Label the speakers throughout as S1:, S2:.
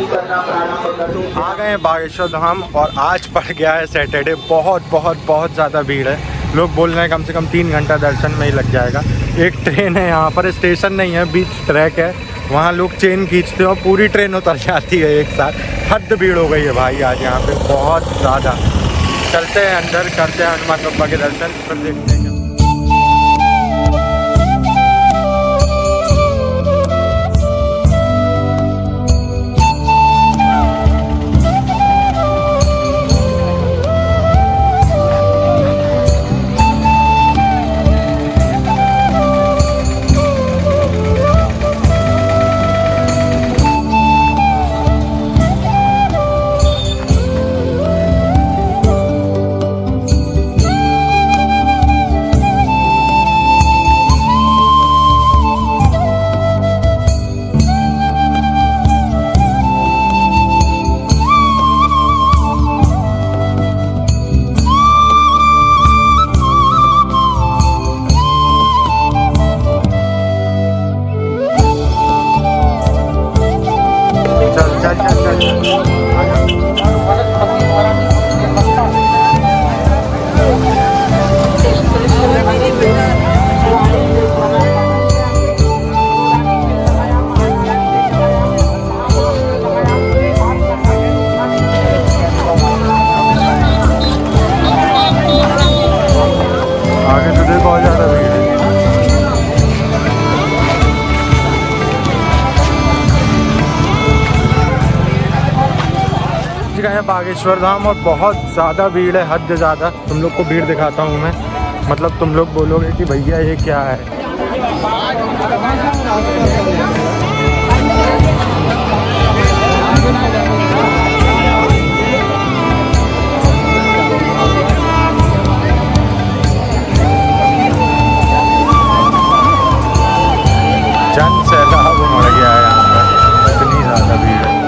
S1: आ गए हैं बागेश्वर धाम और आज पड़ गया है सैटरडे। बहुत ज़्यादा भीड़ है। लोग बोल रहे हैं कम से कम 3 घंटा दर्शन में ही लग जाएगा। एक ट्रेन है यहाँ पर, स्टेशन नहीं है, बीच ट्रैक है, वहाँ लोग चेन खींचते हैं और पूरी ट्रेन उतर जाती है एक साथ। हद भीड़ हो गई है भाई आज यहाँ पे, बहुत ज़्यादा। चलते हैं अंदर, करते हैं हनुमान बाबा के दर्शन, फिर देखते हैं। बागेश्वर धाम और बहुत ज़्यादा भीड़ है, हद ज़्यादा। तुम लोग को भीड़ दिखाता हूँ मैं, मतलब तुम लोग बोलोगे कि भैया ये क्या है। जन सैलाब उमड़ गया है यहाँ पर, इतनी ज़्यादा भीड़ है।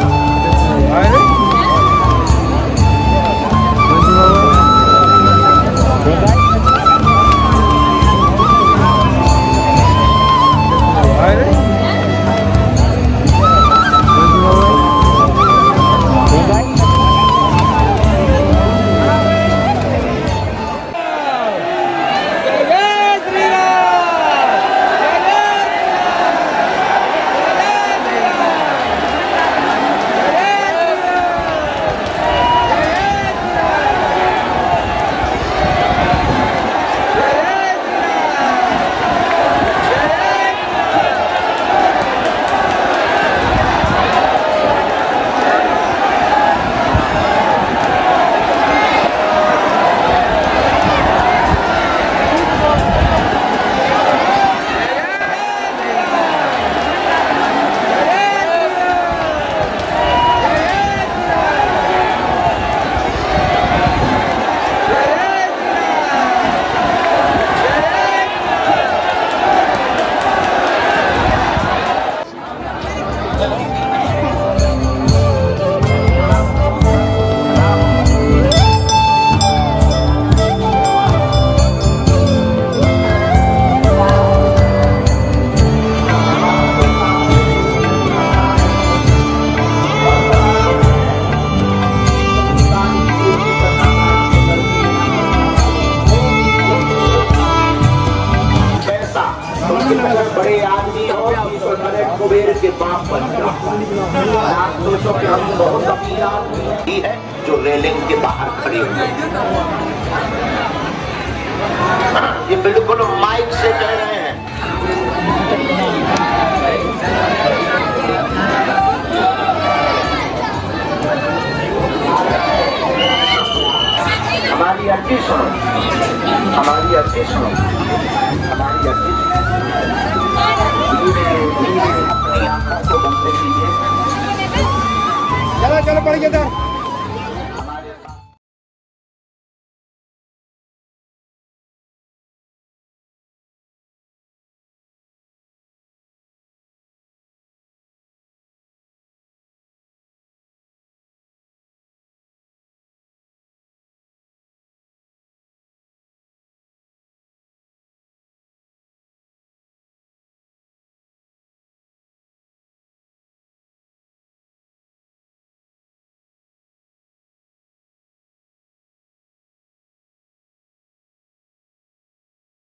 S2: बड़े आदमी और कुबेर के बाप बन आप सोचो कि हम बहुत अमीर आदमी है जो रेलिंग के बाहर खड़े हुए। ये बिल्कुल माइक से कह रहे हैं। हमारी अर्जी सुनो, हमारी अर्जी सुनो, हमारी अर्जी अपनी आंखों को बंद कीजिए।
S3: चलो चलो पड़ गया।